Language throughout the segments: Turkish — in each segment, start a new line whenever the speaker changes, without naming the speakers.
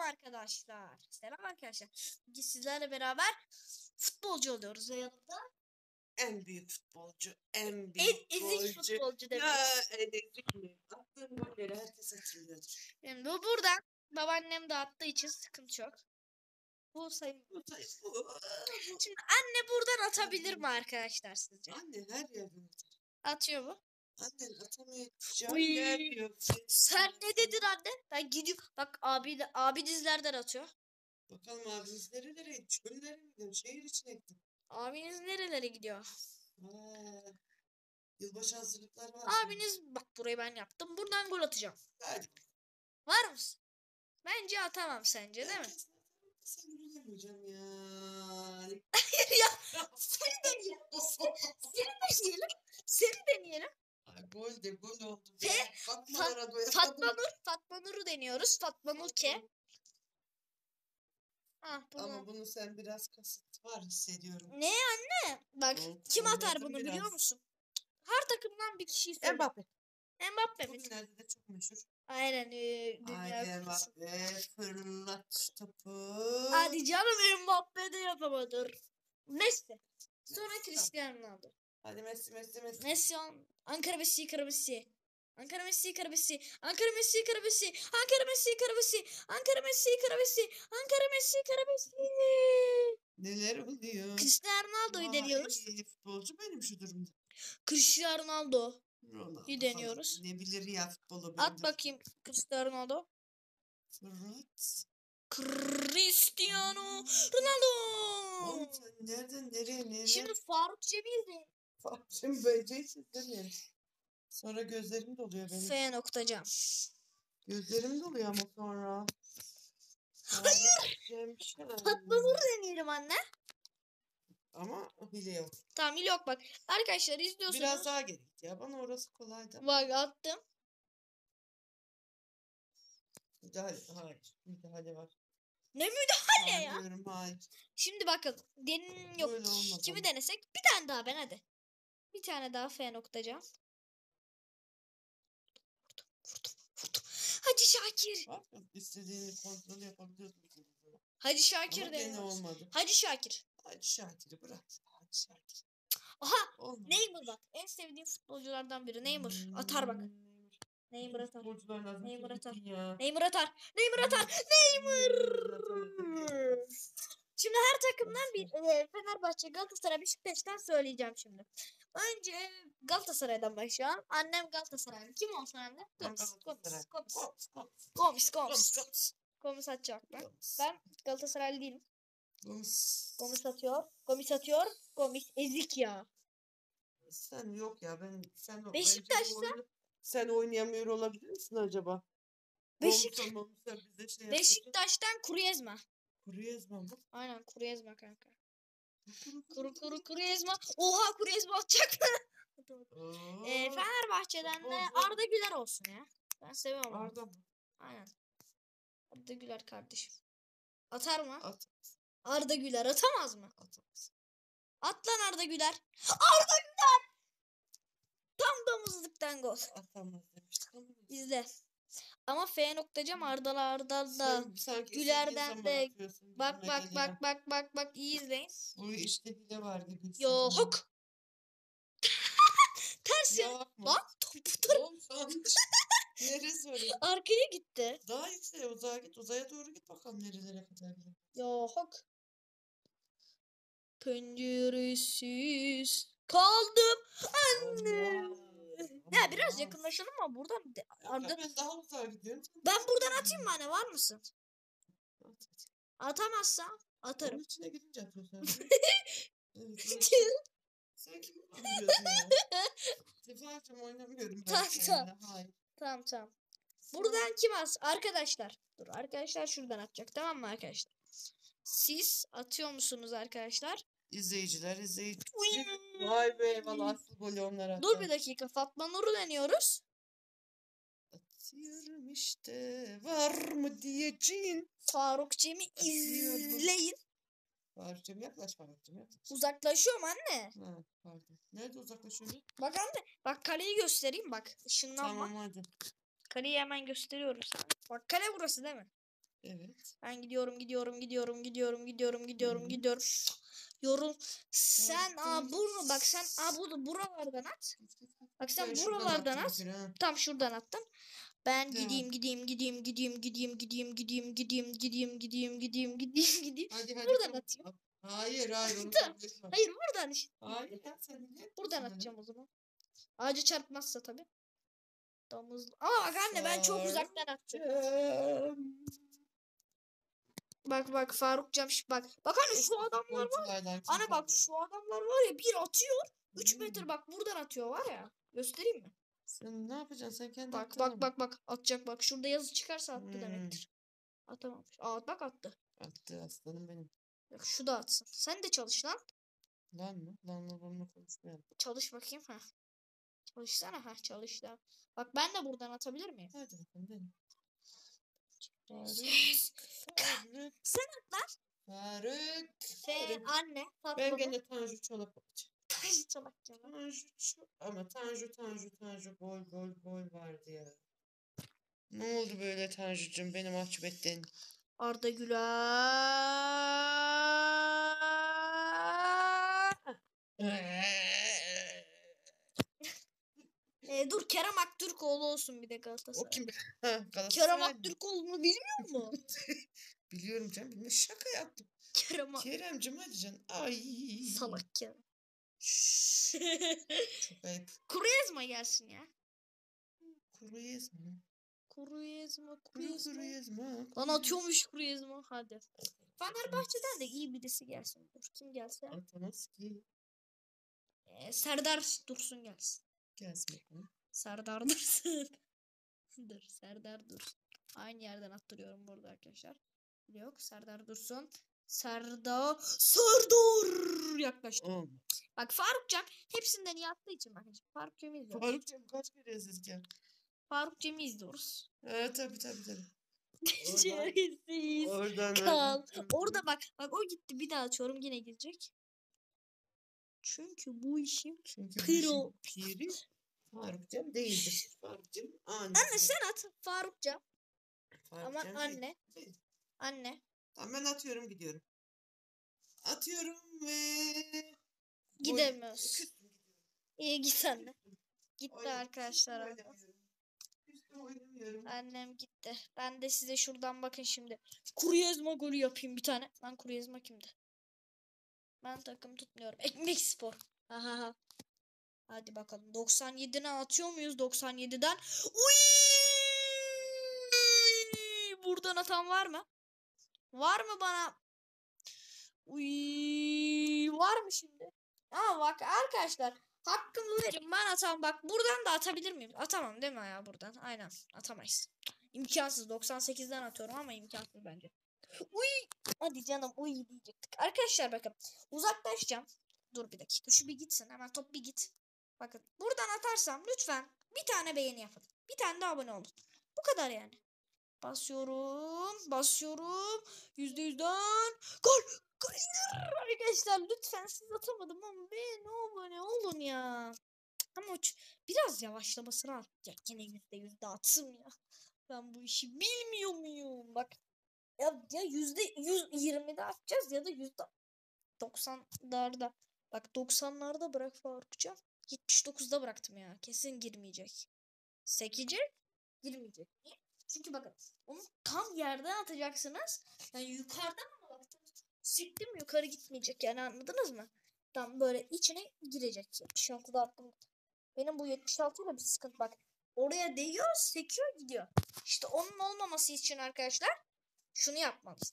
arkadaşlar. Selam arkadaşlar. Bugün sizlerle beraber futbolcu oluyoruz ve yanımda
en büyük futbolcu, en
ezik futbolcu demek.
Ya en ezik mi? Attığım golleri herkes hatırlıyordur.
Yani bu buradan babaannem de attığı için sıkıntı yok. Bu sayı. Şimdi anne buradan atabilir mi arkadaşlar sizce?
Anne her yerden atar.
Atıyor mu?
Annen atamayacağım yer yok.
Sen ne dedin anne? Ben gidiyorum. Bak abi dizlerden atıyor.
Bakalım abiniz nerelere? Çöllere mi gidiyor? Şehir içine gittim.
Abiniz nerelere gidiyor?
Yılbaşı hazırlıkları var.
Abiniz bak burayı ben yaptım. Buradan gol atacağım.
Hadi.
Var mısın? Bence atamam sence değil mi?
Sen bilemeyeceğim ya.
Ya seni deneyelim. Seni deneyelim.
Ay, gol de gol oldu.
Fatma Nur'u deniyoruz. Fatma Nur K.
Ama bunu sen biraz kasıt var hissediyorum.
Ne anne? Bak kim atar bunu
biraz.
biliyor musun? Her takımdan bir kişiyi söyle.
Mbappe
Mbappe mi?
Bugünlerde de çok meşhur.
Aynen. Dünya
Mbappe fırlat topu.
Hadi canım Mbappe de yapamadır. Messi. Sonra Cristiano Ronaldo.
Hadi Messi.
Messi. Ankara Messi. Ankara Messi. Ankara Messi. Ankara Messi.
Neler oluyor?
Cristiano Ronaldo'yu deniyoruz.
Futbolcu benim şu durumda.
Cristiano Ronaldo'yu deniyoruz.
Falan. Ne bilir ya futbolu.
At bakayım Cristiano Ronaldo. Cristiano Ronaldo.
Oğlum sen nereden nereye?
Şimdi Faruk Cemil de.
Faruk Cemil böceksin değil mi? Sonra gözlerim doluyor benim.
F noktacan.
Gözlerim doluyor ama sonra.
Hayır. Fatma Nur'u deneyelim anne.
Ama hile yok.
Tamam hile yok bak. Arkadaşlar izliyorsunuz.
Biraz daha geri git ya. Bana orası kolaydı.
Bak attım.
Müdahale var.
Ne müdahale ya?
Hayır.
Şimdi bakın. Yok. Kimi denesek? Bir tane daha ben hadi. Bir tane daha F noktacan. Vurdum. Hadi Şakir.
Bak istediğini kontrol yapabiliyorsun.
Hadi Şakir
ama gene olmadı.
Hadi Şakir.
Hadi Şakir'i bırak. Hadi Şakir.
Aha. Olmadı. Neymar bak. En sevdiğim futbolculardan biri. Neymar. Atar bak. Neymar atar. Neymar atar. Neymar atar. Şimdi her takımdan bir Fenerbahçe, Galatasaray, Beşiktaş'tan söyleyeceğim şimdi. Önce Galatasaray'dan başlayalım. Annem Galatasaraylı. Kim olsun anne? Gomis atacak ben. Ben Galatasaraylı değilim. Gomis atıyor. Gomis ezik ya.
Sen yok ya
Beşiktaş'ta
sen oynayamıyor olabilir misin acaba?
Beşiktaş'tan Quaresma.
Quaresma mı?
Aynen Quaresma kanka. Quaresma. Oha Quaresma atacak mı? Fenerbahçe'den de Arda Güler olsun ya. Ben seviyorum.
Arda mı?
Aynen. Arda Güler kardeşim. Atar mı?
At.
Arda Güler atamaz mı?
Atamaz.
At lan Arda Güler. Arda Güler! Tam damızlıktan gol.
Atamaz demiştik ama.
İzle. Ama F noktacan Arda'da Güler'den de bak iyi izleyin.
Bu işte hile var gibi.
Yok. Ters ya. Bak topu.
Neresi var?
Arkaya gitti.
Daha işte uzağa git. Uzaya doğru git bakalım nerelere kadar gidiyor.
Yok. Penceresiz kaldım anne. Ya biraz yakınlaşalım ama buradan
Arda. Ben daha uzağa gidiyorum.
Ben buradan atayım mı anne, var mısın? Atamazsam atarım.
Onun içine girince atıyorsun. Evet. Sen kimi oynuyorsun ya? Sefercim oynamıyorum ben seninle. Hayır.
Tamam. Buradan kim at? Arkadaşlar. Dur arkadaşlar şuradan atacak, tamam mı arkadaşlar? Siz atıyor musunuz arkadaşlar?
İzleyiciler. Vay be eyvallah, asıl golü onlar attı.
Dur bir dakika, Fatma Nur'u deniyoruz.
Atıyorum işte, var mı diyeceğin.
Faruk Cem'i izleyin.
Faruk Cem yaklaş.
Uzaklaşıyorum anne.
Ha, pardon. Nerede uzaklaşıyorsun?
Bak anne. Bak kaleyi göstereyim bak. Işınlanma.
Tamam hadi.
Kaleyi hemen gösteriyorum sana. Bak kale burası değil mi?
Evet.
Ben gidiyorum.
Hı.
Yorum. Sen
Gel.
bak sen buralardan at. Bak
Ben
sen
şuradan
buralardan
attım
at.
bir ha.
Tam şuradan attım. Ben
Devam.
gideyim.
Hadi
Buradan
çabuk.
atayım.
Hayır onu
Tamam.
kabul etmem.
Hayır buradan işte.
Hayır ya sen niye
Buradan
yapıyorsun
atacağım o zaman. Ağaca çarpmazsa tabii. Domuz. Ama bak anne ben çok uzaktan atacağım.
öyle?
Bak Farukcam bak. Bak anne şu adamlar var. Anne bak şu adamlar var ya bir atıyor. 3 metre bak buradan atıyor var ya. Göstereyim mi?
Sen ne yapacaksın? Sen kendi
Bak atacak bak. Şurada yazı çıkarsa attı demektir. Atamamış. Bak attı.
Attı aslanım benim.
Bak şu da atsın. Sen de çalış lan.
Lan mı? Lanla bununla konuşmayalım.
Çalış bakayım. Çalışsana. Çalış da. Bak ben de buradan atabilir miyim?
Hadi bakalım benim.
Yes. Sen at lan.
Faruk.
Anne. Tatlı
Ben
mı?
gene Tanju Çolak yapacağım.
Taşı çalak ya.
Ama Tanju gol vardı ya. Ne oldu böyle Tanju'cum beni mahcup ettin.
Arda Güler. Dur Kerem Aktürkoğlu olsun bir de
O
Galatasaray.
kim?
Kerem
Galatasaray.
Aktürkoğlu'nu bilmiyor musun?
Biliyorum canım bilmiyorum. Şaka yaptım. Kerem'cim hadi canım. Ay.
Salak Kerem.
Şşş, çok ayıp.
Kuruyezma gelsin ya.
Kuruyezma.
Kuruyezma.
Kuruyezma.
Lan atıyormuş Kuruyezma. Hadi. Fenerbahçe'den de iyi birisi gelsin. Dur kim gelse.
Atamaz ki.
Serdar Dursun gelsin.
Gelsin bakalım.
Serdar Dursun. Serdar Dursun. Aynı yerden attırıyorum burada arkadaşlar. Yok Serdar Dursun. Serdar yaklaştı. Bak Farukcan hepsinden iyi attığı için bak. Faruk Cem'i izliyoruz.
Faruk'cum kaç kere yazdık ya?
Faruk Cem'i izliyoruz.
Tabii.
Şerefsiz.
Oradan.
Kal. Orada bak o gitti bir daha açıyorum yine girecek. Çünkü bu işim piro.
Piri Faruk'cum değildir. Faruk'cum
Anne sen at Farukcan. Ama anne.
Değil.
Anne.
Tamam ben atıyorum gidiyorum. Atıyorum ve
Gidemiyoruz. İyi git anne. Gitti arkadaşlar. Annem gitti. Ben de size şuradan bakın şimdi. Kuruyezma golü yapayım bir tane. Lan Kuruyezma kimdi? Ben takım tutmuyorum. Ekmek Spor. Aha. Hadi bakalım. 97'den atıyor muyuz? 97'den. Uy! Buradan atan var mı? Var mı bana? Uy! Var mı şimdi? Bak arkadaşlar. Hakkımı verin ben atam. Bak buradan da atabilir miyim? Atamam değil mi ya buradan? Aynen atamayız. İmkansız. 98'den atıyorum ama imkansız bence. Uy! Hadi canım uy diyecektik. Arkadaşlar bakın. Uzaklaşacağım. Dur bir dakika. Şu bir gitsin. Hemen top bir git. Bakın. Buradan atarsam lütfen bir tane beğeni yapın. Bir tane de abone olun. Bu kadar yani. Basıyorum. %100'den. Gol. Arkadaşlar lütfen siz atamadım ama ne abone olun ya. Ama biraz yavaşlamasını artacak. Yine %100 de atsın ya. Ben bu işi bilmiyor muyum? Bak ya %120'de atacağız ya da %90'larda. Bak 90'larda bırak Farukcan. 79'da bıraktım ya. Kesin girmeyecek. Sekecek. Girmeyecek. Niye? Çünkü bakın onu tam yerden atacaksınız. Yani yukarıdan ama baktım. Siktim yukarı gitmeyecek yani anladınız mı? Tam böyle içine girecek. 76'da attım. Benim bu 76 ile bir sıkıntı bak. Oraya değiyor, sekiyor gidiyor. İşte onun olmaması için arkadaşlar şunu yapmalıyız.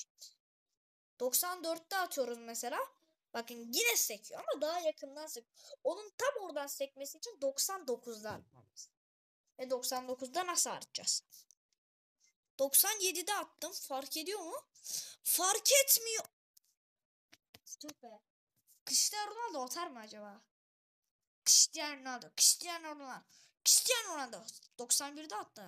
94'te atıyoruz mesela. Bakın yine sekiyor ama daha yakından sekiyor. Onun tam oradan sekmesi için 99'da atmalıyız. Ve 99'da nasıl artacağız? 97'de attım. Fark ediyor mu? Fark etmiyor. Dur be. Cristiano Ronaldo atar mı acaba? Cristiano Ronaldo 91'de attı.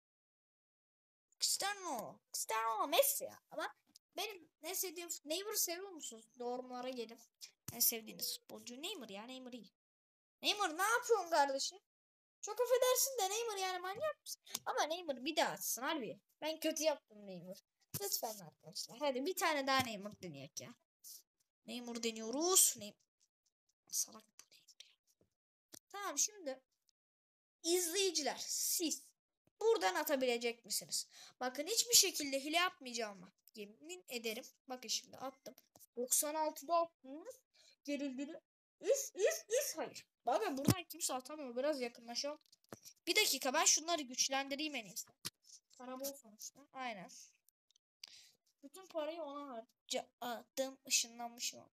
Cristiano Messi ya. Ama benim en sevdiğim Neymar'ı seviyor musunuz? Yorumlara gelin. En sevdiğiniz futbolcu Neymar ya. Neymar iyi. Neymar ne yapıyorsun kardeşim? Çok affedersin de Neymar yani manyak mısın? Ama Neymar bir daha atsın harbi. Ben kötü yaptım Neymar. Lütfen arkadaşlar. Hadi bir tane daha Neymar deneyelim ya. Neymar deniyoruz. Salak bu Neymar ya. Tamam şimdi izleyiciler siz buradan atabilecek misiniz? Bakın hiçbir şekilde hile yapmayacağım ama. Yemin ederim. Bakın şimdi attım. 96'da attım. Gerildiğini. Üf. Hayır. Bakın buradan kimse atamıyor. Biraz yakınlaşalım. Bir dakika ben şunları güçlendireyim en iyisi. Para bol sonuçta. Aynen. Bütün parayı ona harcadım. Işınlanmışım.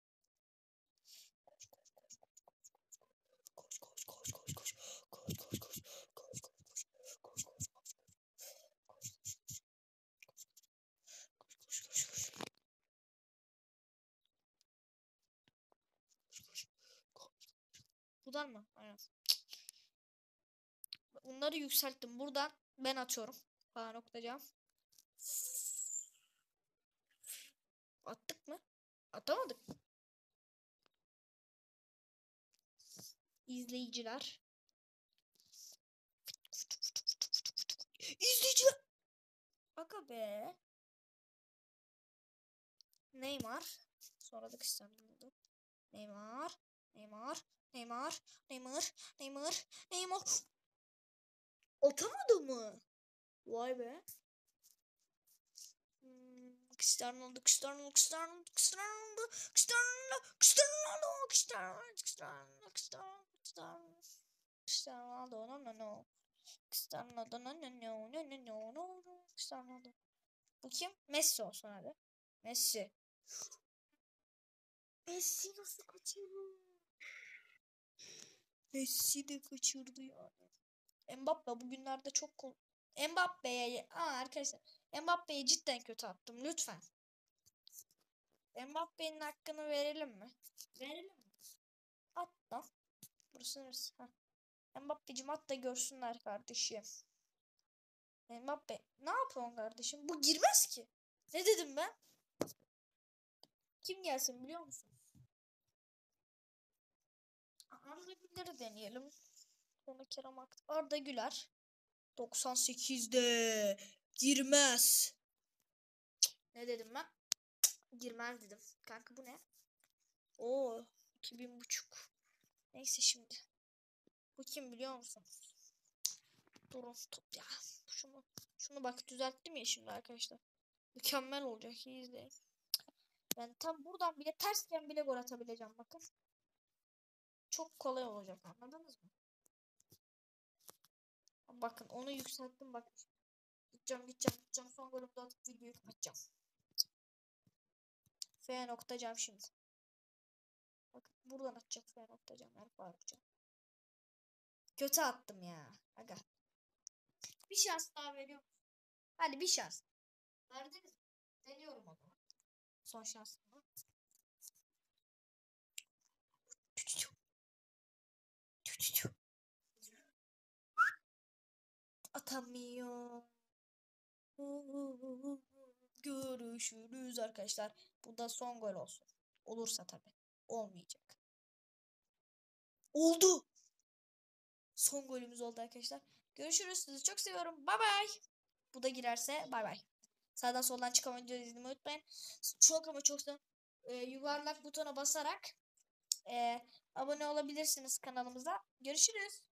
Buradan mı? Aynen. Bunları yükselttim. Buradan ben atıyorum. Falan okutacağım. Attık mı? Atamadık. İzleyiciler. İzleyiciler. Aga be. Neymar. Sonra da Cristiano Ronaldo. Neymar. Atamadı mı? Vay be. Cristiano Ronaldo. Bu kim? Messi olsun hadi. Messi. Messi nasıl kaçırdı? Messi de kaçırdı yani. Mbappe bugünlerde çok Mbappe'ye arkadaşlar Mbappe'yi cidden kötü attım lütfen. Mbappe'nin hakkını verelim mi? Verelim mi? At da. Burası neresi? Mbappe'cim at da görsünler kardeşim. Mbappe ne yapıyorsun kardeşim? Bu girmez ki. Ne dedim ben? Kim gelsin biliyor musun? Arda Güler'i deneyelim. Sonra Kerem Arda Güler. 98'de girmez. Ne dedim ben? Girmez dedim. Kanka bu ne? Oo 2000,5. Neyse şimdi. Bu kim biliyor musun? Durun tut ya. Şunu bak düzelttim ya şimdi arkadaşlar. Mükemmel olacak. İyi izleyin. Ben tam buradan bile tersken bile gol atabileceğim bakın. Çok kolay olacak anladınız mı? Bakın onu yükselttim bak. Gideceğim. Son golümde atıp videoyu kapatacağım. F noktajam şimdi. Bakın buradan atacak F noktajam. Yani Farukcan. Kötü attım ya. Aga. Bir şans daha veriyorum. Hadi bir şans. Verdiniz mi? Deniyorum o zaman. Son şansım. Atamıyor. Görüşürüz arkadaşlar. Bu da son gol olsun. Olursa tabii. Olmayacak. Oldu. Son golümüz oldu arkadaşlar. Görüşürüz. Sizi çok seviyorum. Bay bay. Bu da girerse bay bay. Sağdan soldan çıkan videoyu izlemeyi unutmayın. Çok ama çok da yuvarlak butona basarak abone olabilirsiniz kanalımıza. Görüşürüz.